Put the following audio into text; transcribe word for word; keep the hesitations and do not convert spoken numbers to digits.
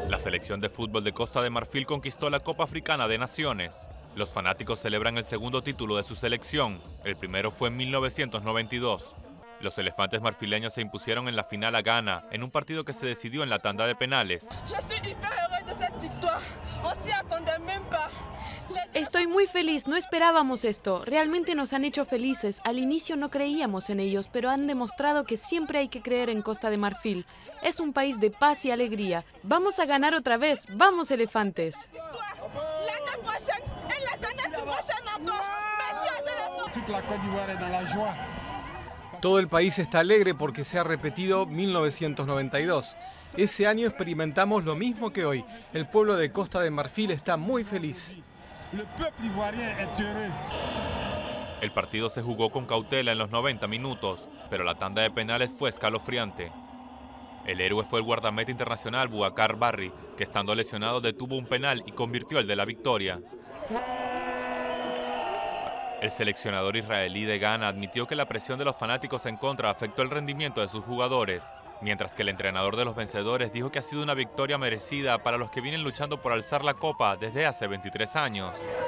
La selección de fútbol de Costa de Marfil conquistó la Copa Africana de Naciones. Los fanáticos celebran el segundo título de su selección. El primero fue en mil novecientos noventa y dos. Los elefantes marfileños se impusieron en la final a Ghana, en un partido que se decidió en la tanda de penales. Estoy muy feliz, no esperábamos esto. Realmente nos han hecho felices. Al inicio no creíamos en ellos, pero han demostrado que siempre hay que creer en Costa de Marfil. Es un país de paz y alegría. Vamos a ganar otra vez. ¡Vamos, elefantes! Todo el país está alegre porque se ha repetido mil novecientos noventa y dos. Ese año experimentamos lo mismo que hoy. El pueblo de Costa de Marfil está muy feliz. El partido se jugó con cautela en los noventa minutos, pero la tanda de penales fue escalofriante. El héroe fue el guardameta internacional Boubacar Barry, que estando lesionado detuvo un penal y convirtió el de la victoria. El seleccionador israelí de Ghana admitió que la presión de los fanáticos en contra afectó el rendimiento de sus jugadores, mientras que el entrenador de los vencedores dijo que ha sido una victoria merecida para los que vienen luchando por alzar la copa desde hace veintitrés años.